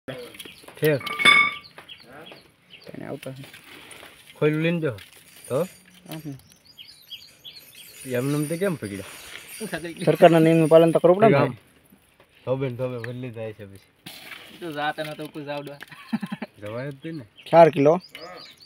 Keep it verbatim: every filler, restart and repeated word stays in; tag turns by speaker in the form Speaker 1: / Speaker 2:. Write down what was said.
Speaker 1: ઠેક
Speaker 2: તને આવતા
Speaker 1: ખોઈલું લઈને જો તો એમને તો કેમ પકડ્યા
Speaker 2: સરકારના નિયમનું પાલન તો કરવું પડે ને
Speaker 1: ધોબે ને ધોબે બદલી જાય છે પછી
Speaker 3: તો જાતે ન તો કોઈ જાવડવા
Speaker 1: જવાય જ ને
Speaker 2: ચાર કિલો